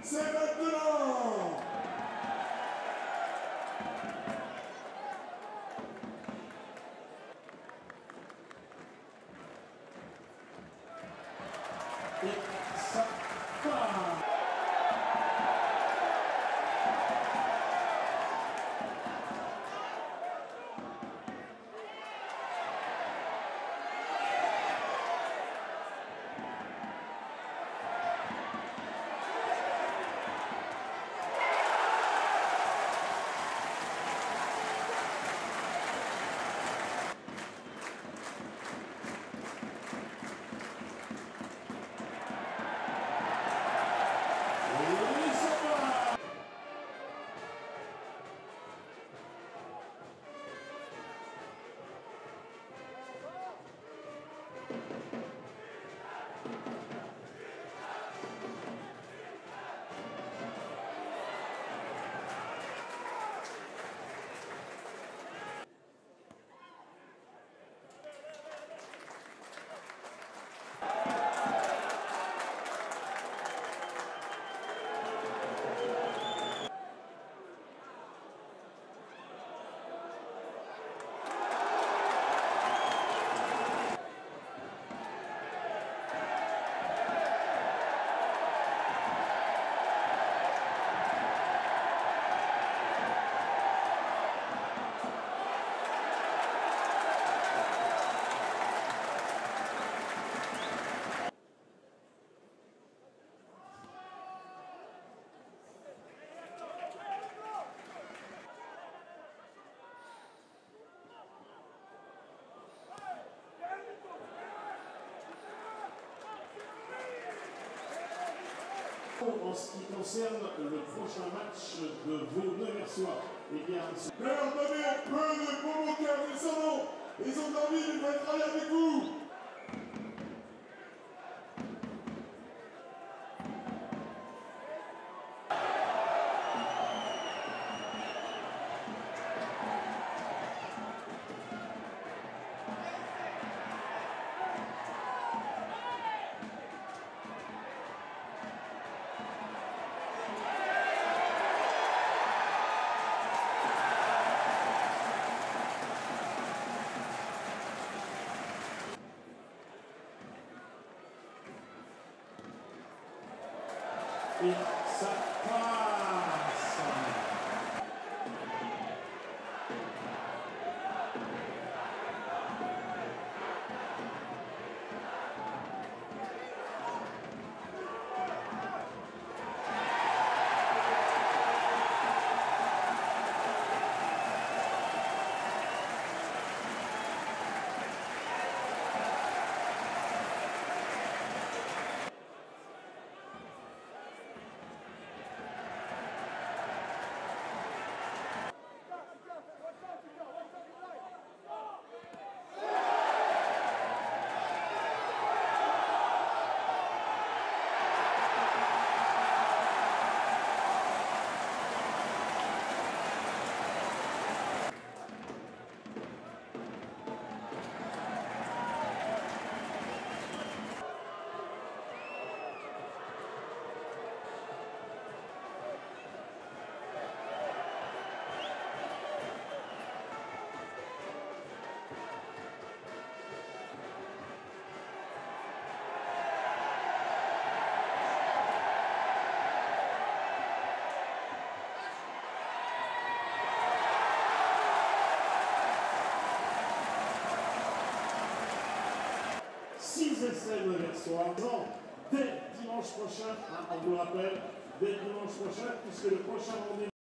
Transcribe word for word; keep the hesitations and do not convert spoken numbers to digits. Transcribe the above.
c'est maintenant. Et ça part. En ce qui concerne le prochain match de vos Neversois, eh bien, leur donnez un peu de beau cœur et son nom. Ils ont envie de travailler avec vous. Et ça passe. six essais de Neversois. Dès dimanche prochain, hein, on vous le rappelle, dès dimanche prochain, puisque le prochain rendez-vous